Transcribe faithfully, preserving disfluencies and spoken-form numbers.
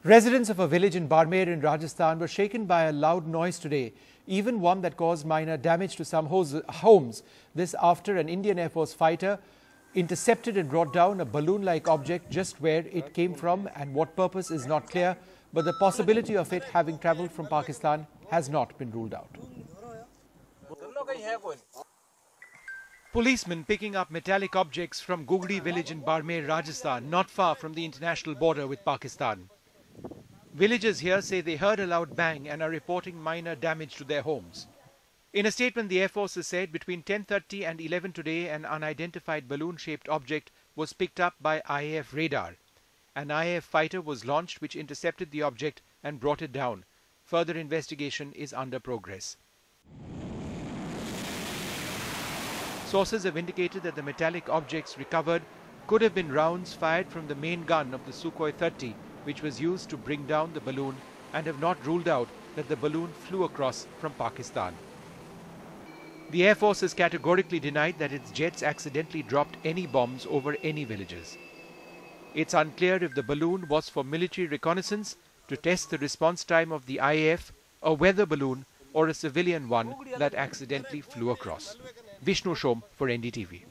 Residents of a village in Barmer in Rajasthan were shaken by a loud noise today, even one that caused minor damage to some homes. This after an Indian Air Force fighter intercepted and brought down a balloon-like object just where it came from and what purpose is not clear, but the possibility of it having travelled from Pakistan has not been ruled out. Policemen picking up metallic objects from Gugdi village in Barmer, Rajasthan, not far from the international border with Pakistan. Villagers here say they heard a loud bang and are reporting minor damage to their homes. In a statement, the Air Force has said between ten thirty and eleven today, an unidentified balloon-shaped object was picked up by I A F radar. An I A F fighter was launched which intercepted the object and brought it down. Further investigation is under progress. Sources have indicated that the metallic objects recovered could have been rounds fired from the main gun of the Sukhoi thirty, which was used to bring down the balloon, and have not ruled out that the balloon flew across from Pakistan. The Air Force has categorically denied that its jets accidentally dropped any bombs over any villages. It's unclear if the balloon was for military reconnaissance to test the response time of the I A F, a weather balloon, or a civilian one that accidentally flew across. Vishnu Shom for N D T V.